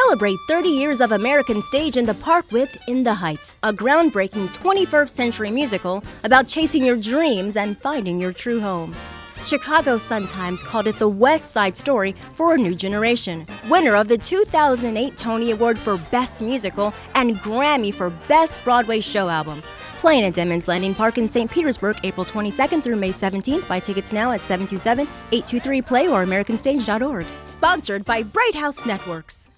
Celebrate 30 years of American stage in the park with In the Heights, a groundbreaking 21st century musical about chasing your dreams and finding your true home. Chicago Sun-Times called it the West Side Story for a new generation. Winner of the 2008 Tony Award for Best Musical and Grammy for Best Broadway Show Album. Playing at Denman's Landing Park in St. Petersburg, April 22nd through May 17th. Buy tickets now at 727-823-PLAY or AmericanStage.org. Sponsored by Bright House Networks.